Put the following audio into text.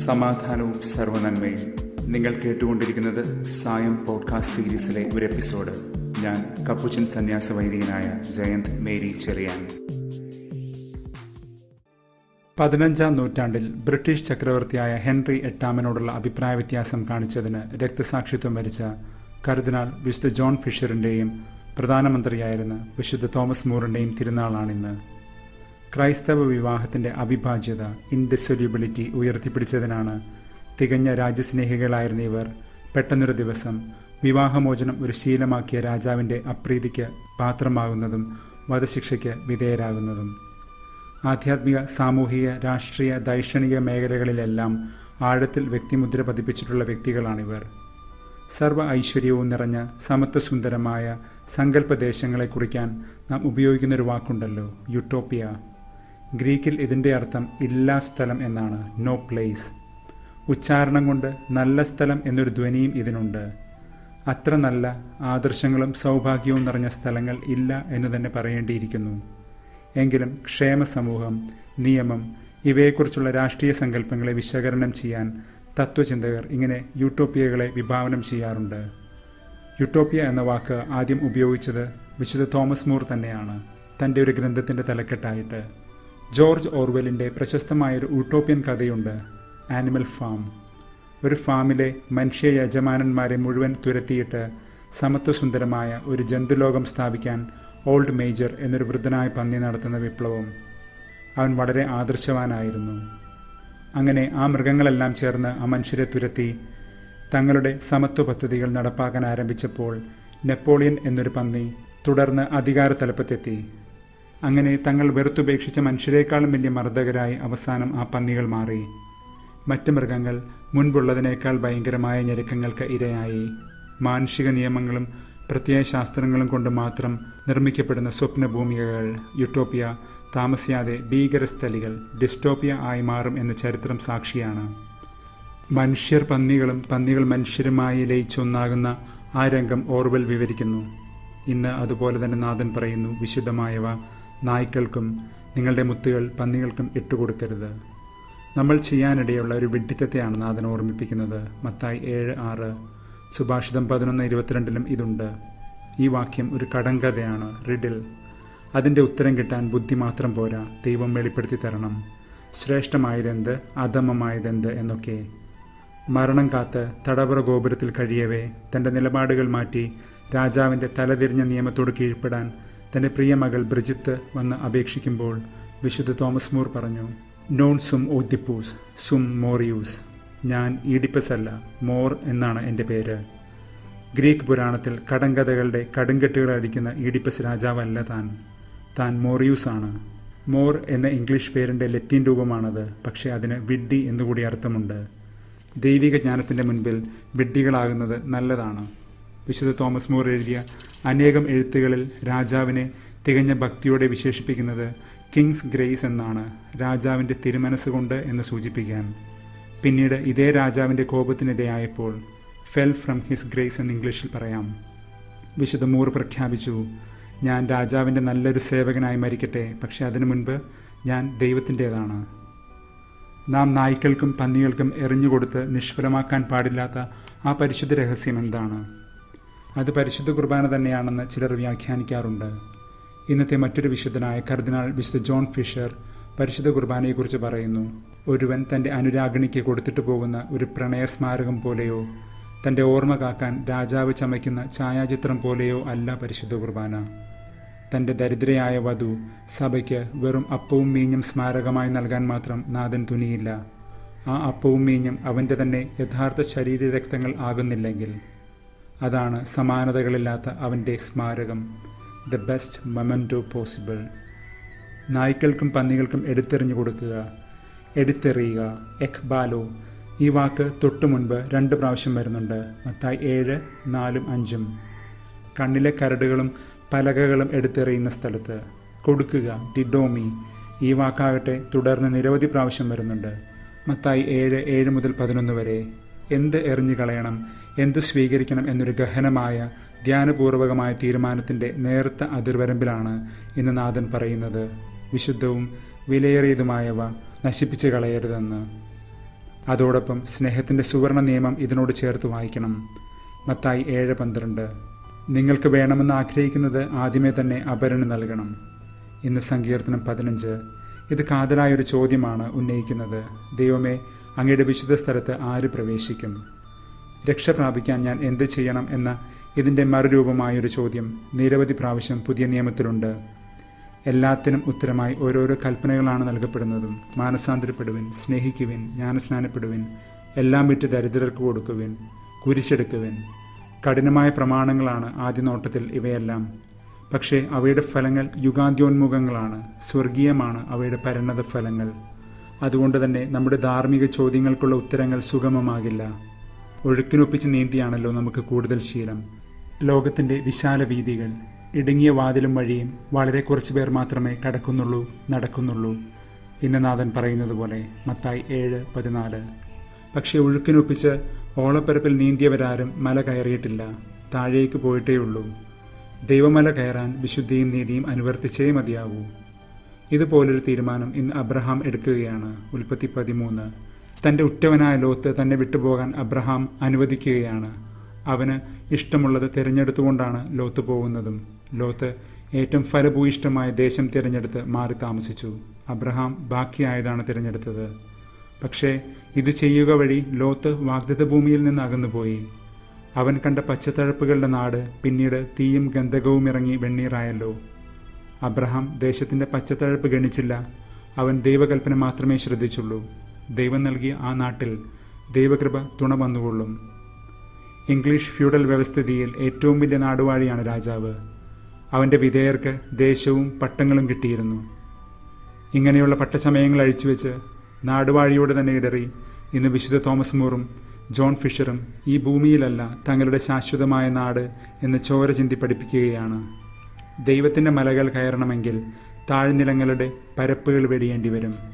സമാധാനവും സർവ്വനന്മയും. നിങ്ങൾ കേട്ടുകൊണ്ടിരിക്കുന്നത് സായം പോഡ്കാസ്റ്റ് സീരീസിലെ ഒരു എപ്പിസോഡ്. ഞാൻ കപ്പുച്ചൻ സന്യാസ വൈദികനായ ജയന്ത് മേരി ചെറിയാൻ. 15-ാം നൂറ്റാണ്ടിൽ ബ്രിട്ടീഷ് ചക്രവർത്തിയായ ഹെൻറി എട്ടാമനോടുള്ള അഭിപ്രായ വ്യത്യാസം കാണിച്ചതിന് രക്തസാക്ഷിത്വം വരിച്ച കർദിനാൾ വിശുദ്ധ ജോൺ ഫിഷറിൻ്റെയും പ്രധാനമന്ത്രിയായിരുന്ന വിശുദ്ധ തോമസ് മൂറിൻ്റെയും തിരുനാളാണിന്ന്. ക്രൈസ്തവ വിവാഹത്തിൻ്റെ അവിഭാജ്യത, ഇൻഡിസൊല്യൂബിലിറ്റി ഉയർത്തിപ്പിടിച്ചതിനാണ് തികഞ്ഞ രാജ്യസ്നേഹികളായിരുന്ന ഇവർ പെട്ടെന്നൊരു ദിവസം വിവാഹമോചനം ഒരു ശീലമാക്കിയ രാജാവിൻ്റെ അപ്രീതിക്ക് പാത്രമാകുന്നതും വധശിക്ഷയ്ക്ക് വിധേയരാകുന്നതും. ആധ്യാത്മിക, സാമൂഹിക, രാഷ്ട്രീയ, ദൈക്ഷണിക മേഖലകളിലെല്ലാം ആഴത്തിൽ വ്യക്തിമുദ്ര പതിപ്പിച്ചിട്ടുള്ള വ്യക്തികളാണിവർ. സർവ്വ ഐശ്വര്യവും നിറഞ്ഞ സമത്വസുന്ദരമായ സങ്കല്പദേശങ്ങളെ കുറിക്കാൻ നാം ഉപയോഗിക്കുന്നൊരു വാക്കുണ്ടല്ലോ, യുട്ടോപ്പിയ. ഗ്രീക്കിൽ ഇതിൻ്റെ അർത്ഥം ഇല്ലാ സ്ഥലം എന്നാണ്, നോ പ്ലേസ്. ഉച്ചാരണം കൊണ്ട് നല്ല സ്ഥലം എന്നൊരു ധ്വനിയും ഇതിനുണ്ട്. അത്ര നല്ല ആദർശങ്ങളും സൗഭാഗ്യവും നിറഞ്ഞ സ്ഥലങ്ങൾ ഇല്ല എന്ന് തന്നെ പറയേണ്ടിയിരിക്കുന്നു. എങ്കിലും ക്ഷേമ സമൂഹം, നിയമം, ഇവയെക്കുറിച്ചുള്ള രാഷ്ട്രീയ സങ്കല്പങ്ങളെ വിശകലനം ചെയ്യാൻ തത്വചിന്തകർ ഇങ്ങനെ യൂട്ടോപ്പിയകളെ വിഭാവനം ചെയ്യാറുണ്ട്. യൂട്ടോപ്പിയ എന്ന വാക്ക് ആദ്യം ഉപയോഗിച്ചത് വിശുദ്ധ തോമസ് മൂർ തന്നെയാണ്, തൻ്റെ ഒരു ഗ്രന്ഥത്തിൻ്റെ തലക്കെട്ടായിട്ട്. ജോർജ് ഓർവെലിൻ്റെ പ്രശസ്തമായൊരു യൂട്ടോപ്യൻ കഥയുണ്ട്, ആനിമൽ ഫാം. ഒരു ഫാമിലെ മനുഷ്യ യജമാനന്മാരെ മുഴുവൻ തുരത്തിയിട്ട് സമത്വസുന്ദരമായ ഒരു ജന്തുലോകം സ്ഥാപിക്കാൻ ഓൾഡ് മേജർ എന്നൊരു വൃദ്ധനായ പന്നി നടത്തുന്ന വിപ്ലവം. അവൻ വളരെ ആദർശവാനായിരുന്നു. അങ്ങനെ ആ മൃഗങ്ങളെല്ലാം ചേർന്ന് ആ മനുഷ്യരെ തുരത്തി തങ്ങളുടെ സമത്വ പദ്ധതികൾ നടപ്പാക്കാൻ ആരംഭിച്ചപ്പോൾ നെപ്പോളിയൻ എന്നൊരു പന്നി തുടർന്ന് അധികാര തലപ്പത്തെത്തി. അങ്ങനെ തങ്ങൾ വെറുത്തുപേക്ഷിച്ച മനുഷ്യരെക്കാളും വലിയ മർദ്ദകരായി അവസാനം ആ പന്നികൾ മാറി. മറ്റ് മൃഗങ്ങൾ മുൻപുള്ളതിനേക്കാൾ ഭയങ്കരമായ ഞെരുക്കങ്ങൾക്ക് ഇരയായി. മാനുഷിക നിയമങ്ങളും പ്രത്യയശാസ്ത്രങ്ങളും കൊണ്ട് മാത്രം നിർമ്മിക്കപ്പെടുന്ന സ്വപ്നഭൂമികകൾ, യുട്ടോപ്പിയ, താമസിയാതെ ഭീകരസ്ഥലികൾ, ഡിസ്റ്റോപ്പിയ ആയി മാറും എന്ന ചരിത്രം സാക്ഷിയാണ്. മനുഷ്യർ പന്നികളും പന്നികൾ മനുഷ്യരുമായി ലയിച്ചൊന്നാകുന്ന ആ രംഗം ഓർവെൽ വിവരിക്കുന്നു. ഇന്ന് അതുപോലെ തന്നെ നാഥൻ പറയുന്നു, വിശുദ്ധമായവ നായ്ക്കൾക്കും നിങ്ങളുടെ മുത്തുകൾ പന്നികൾക്കും ഇട്ടുകൊടുക്കരുത്. നമ്മൾ ചെയ്യാനിടയുള്ള ഒരു വിഡ്ഢിത്തത്തെയാണ് നാഥൻ ഓർമ്മിപ്പിക്കുന്നത്. മത്തായി 7:6, സുഭാഷിതം 11:22 ഇതുണ്ട്. ഈ വാക്യം ഒരു കടങ്കഥയാണ്, റിഡിൽ. അതിൻ്റെ ഉത്തരം കിട്ടാൻ ബുദ്ധി മാത്രം പോരാ, ദൈവം വെളിപ്പെടുത്തി തരണം. ശ്രേഷ്ഠമായതെന്ത്, അധമമായതെന്ത് എന്നൊക്കെ. മരണം കാത്ത് തടവറ ഗോപുരത്തിൽ കഴിയവേ തൻ്റെ നിലപാടുകൾ മാറ്റി രാജാവിൻ്റെ തലതിരിഞ്ഞ നിയമത്തോട് കീഴ്പ്പെടാൻ തൻ്റെ പ്രിയ മകൾ ബ്രിജിത്ത് വന്ന് അപേക്ഷിക്കുമ്പോൾ വിശുദ്ധ തോമസ് മൂർ പറഞ്ഞു, നോൺ സും ഓദിപ്പൂസ് സും മോറിയൂസ്. ഞാൻ ഈഡിപ്പസ് അല്ല, മോർ എന്നാണ് എൻ്റെ പേര്. ഗ്രീക്ക് പുരാണത്തിൽ കടങ്കഥകളുടെ കടുങ്കെട്ടുകൾ അടിക്കുന്ന ഈഡിപ്പസ് രാജാവല്ല താൻ മോറിയൂസ് ആണ്. മോർ എന്ന ഇംഗ്ലീഷ് പേരിൻ്റെ ലത്തീൻ രൂപമാണത്. പക്ഷേ അതിന് വിഡ്ഢി എന്നുകൂടി അർത്ഥമുണ്ട്. ദൈവിക ജ്ഞാനത്തിൻ്റെ മുൻപിൽ വിഡ്ഢികളാകുന്നത് നല്ലതാണ്. വിശുദ്ധ തോമസ് മൂർ എഴുതിയ അനേകം എഴുത്തുകളിൽ രാജാവിനെ തികഞ്ഞ ഭക്തിയോടെ വിശേഷിപ്പിക്കുന്നത് കിങ്സ് ഗ്രേസ് എന്നാണ്, രാജാവിൻ്റെ തിരുമനസ്സുകൊണ്ട് എന്ന് സൂചിപ്പിക്കാൻ. പിന്നീട് ഇതേ രാജാവിൻ്റെ കോപത്തിനിരയായപ്പോൾ ഫെൽ ഫ്രം ഹിസ് ഗ്രേസ് എന്ന് ഇംഗ്ലീഷിൽ പറയാം. വിശുദ്ധ മൂർ പ്രഖ്യാപിച്ചു, ഞാൻ രാജാവിൻ്റെ നല്ലൊരു സേവകനായി മരിക്കട്ടെ, പക്ഷെ അതിനു മുൻപ് ഞാൻ ദൈവത്തിൻ്റേതാണ്. നാം നായ്ക്കൾക്കും പന്നികൾക്കും എറിഞ്ഞുകൊടുത്ത് നിഷ്ഫലമാക്കാൻ പാടില്ലാത്ത ആ പരിശുദ്ധ രഹസ്യം എന്താണ്? അത് പരിശുദ്ധ കുർബാന തന്നെയാണെന്ന് ചിലർ വ്യാഖ്യാനിക്കാറുണ്ട്. ഇന്നത്തെ മറ്റൊരു വിശുദ്ധനായ കർദിനാൾ വിശുദ്ധ ജോൺ ഫിഷർ പരിശുദ്ധ കുർബാനയെക്കുറിച്ച് പറയുന്നു, ഒരുവൻ തൻ്റെ അനുരാഗിണിക്ക് കൊടുത്തിട്ട് പോകുന്ന ഒരു പ്രണയസ്മാരകം പോലെയോ തൻ്റെ ഓർമ്മ കാക്കാൻ രാജാവ് ചമയ്ക്കുന്ന ഛായാചിത്രം പോലെയോ അല്ല പരിശുദ്ധ കുർബാന. തൻ്റെ ദരിദ്രയായ വധു സഭയ്ക്ക് വെറും അപ്പവും മീഞ്ഞും സ്മാരകമായി നൽകാൻ മാത്രം നാഥൻ തുനിയില്ല. ആ അപ്പവും മീഞ്ഞും അവൻ്റെ തന്നെ യഥാർത്ഥ ശരീരരക്തങ്ങൾ ആകുന്നില്ലെങ്കിൽ അതാണ് സമാനതകളില്ലാത്ത അവൻ്റെ സ്മാരകം, ദ ബെസ്റ്റ് മൊമെൻറ്റോ പോസിബിൾ. നായ്ക്കൾക്കും പന്നികൾക്കും എടുത്തെറിഞ്ഞു കൊടുക്കുക, എടുത്തെറിയുക, എഖ്ബാലോ. ഈ വാക്ക് തൊട്ടു മുൻപ് 2 പ്രാവശ്യം വരുന്നുണ്ട്, മത്തായി 7:4-5. കണ്ണിലെ കരടുകളും പലകകളും എടുത്തെറിയുന്ന സ്ഥലത്ത്. കൊടുക്കുക, ഡിഡോമി. ഈ വാക്കാകട്ടെ തുടർന്ന് നിരവധി പ്രാവശ്യം വരുന്നുണ്ട്, മത്തായി 7:7-11 വരെ. എന്ത് എറിഞ്ഞു കളയണം, എന്തു സ്വീകരിക്കണം എന്നൊരു ഗഹനമായ ധ്യാനപൂർവകമായ തീരുമാനത്തിൻ്റെ നേർത്ത അതിർവരമ്പിലാണ് ഇന്ന് നാഥൻ പറയുന്നത്, വിശുദ്ധവും വിലയേറിയതുമായവ നശിപ്പിച്ചു കളയരുതെന്ന്. അതോടൊപ്പം സ്നേഹത്തിൻ്റെ സുവർണ നിയമം ഇതിനോട് ചേർത്ത് വായിക്കണം. മത്തായി 7:12. നിങ്ങൾക്ക് വേണമെന്ന് ആഗ്രഹിക്കുന്നത് ആദ്യമേ തന്നെ അപരന് നൽകണം. ഇന്ന് സങ്കീർത്തനം 15 ഇത് കാതലായൊരു ചോദ്യമാണ് ഉന്നയിക്കുന്നത്. ദൈവമേ, അങ്ങയുടെ വിശുദ്ധ സ്ഥലത്ത് ആര് പ്രവേശിക്കും? രക്ഷ പ്രാപിക്കാൻ ഞാൻ എന്ത് ചെയ്യണം എന്ന ഇതിൻ്റെ മറുരൂപമായൊരു ചോദ്യം നിരവധി പ്രാവശ്യം പുതിയ നിയമത്തിലുണ്ട്. എല്ലാത്തിനും ഉത്തരമായി ഓരോരോ കൽപ്പനകളാണ് നൽകപ്പെടുന്നതും. മാനസാന്തരപ്പെടുവിൻ, സ്നേഹിക്കുവിൻ, ജ്ഞാനസ്നാനപ്പെടുവിൻ, എല്ലാം വിറ്റ് ദരിദ്രർക്ക് കൊടുക്കുവിൻ, കുരിശെടുക്കുവിൻ. കഠിനമായ പ്രമാണങ്ങളാണ് ആദ്യ നോട്ടത്തിൽ ഇവയെല്ലാം. പക്ഷേ അവയുടെ ഫലങ്ങൾ യുഗാന്ത്യോന്മുഖങ്ങളാണ്. സ്വർഗീയമാണ് അവയുടെ പരിണത ഫലങ്ങൾ. അതുകൊണ്ട് തന്നെ നമ്മുടെ ധാർമ്മിക ചോദ്യങ്ങൾക്കുള്ള ഉത്തരങ്ങൾ സുഗമമാകില്ല. ഒഴുക്കിനൊപ്പിച്ച് നീന്തിയാണല്ലോ നമുക്ക് കൂടുതൽ ശീലം. ലോകത്തിൻ്റെ വിശാല വീഥികൾ, ഇടുങ്ങിയ വാതിലും വഴിയും വളരെ കുറച്ചു പേർ മാത്രമേ കടക്കുന്നുള്ളൂ, നടക്കുന്നുള്ളൂ. ഇന്ന് നാഥൻ പറയുന്നത് പോലെ മത്തായി 7:14. പക്ഷേ ഒഴുക്കിനൊപ്പിച്ച് ഓളപ്പരപ്പിൽ നീന്തിയവരാരും മല കയറിയിട്ടില്ല, താഴേക്ക് പോയിട്ടേയുള്ളൂ. ദൈവമല കയറാൻ വിശുദ്ധിയും നീതിയും അനുവർത്തിച്ചേ മതിയാവൂ. ഇതുപോലൊരു തീരുമാനം ഇന്ന് അബ്രഹാം എടുക്കുകയാണ്. ഉൽപ്പത്തി 13. തൻ്റെ ഉറ്റവനായ ലോത്ത് തന്നെ വിട്ടുപോകാൻ അബ്രഹാം അനുവദിക്കുകയാണ്. അവന് ഇഷ്ടമുള്ളത് തിരഞ്ഞെടുത്തുകൊണ്ടാണ് ലോത്ത് പോകുന്നതും. ലോത്ത് ഏറ്റവും ഫലഭൂയിഷ്ടമായ ദേശം തിരഞ്ഞെടുത്ത് മാറി താമസിച്ചു. അബ്രഹാം ബാക്കിയായതാണ് തിരഞ്ഞെടുത്തത്. പക്ഷേ ഇത് ചെയ്യുക വഴി ലോത്ത് വാഗ്ദത്ത ഭൂമിയിൽ നിന്ന് അകന്നുപോയി. അവൻ കണ്ട പച്ചത്തഴപ്പുകളുടെ നാട് പിന്നീട് തീയും ഗന്ധകവും ഇറങ്ങി വെണ്ണീറായല്ലോ. അബ്രഹാം ദേശത്തിൻ്റെ പച്ചത്തഴപ്പ് ഗണിച്ചില്ല. അവൻ ദൈവകൽപ്പന മാത്രമേ ശ്രദ്ധിച്ചുള്ളൂ. ദൈവം നൽകിയ ആ നാട്ടിൽ ദൈവകൃപ തുണ വന്നുകൊള്ളും. ഇംഗ്ലീഷ് ഫ്യൂഡൽ വ്യവസ്ഥിതിയിൽ ഏറ്റവും വലിയ നാടുവാഴിയാണ് രാജാവ്. അവൻ്റെ വിധേയർക്ക് ദേശവും പട്ടങ്ങളും കിട്ടിയിരുന്നു. ഇങ്ങനെയുള്ള പട്ടസമയങ്ങൾ അഴിച്ചുവെച്ച് നാടുവാഴിയോട് തന്നെ ഇടറി ഇന്ന് വിശുദ്ധ തോമസ് മൂറും ജോൺ ഫിഷറും ഈ ഭൂമിയിലല്ല തങ്ങളുടെ ശാശ്വതമായ നാട് എന്ന് ചോര ചിന്തി പഠിപ്പിക്കുകയാണ്. ദൈവത്തിൻ്റെ മലകൾ കയറണമെങ്കിൽ താഴ്നിലങ്ങളുടെ പരപ്പുകൾ വെടിയേണ്ടി വരും.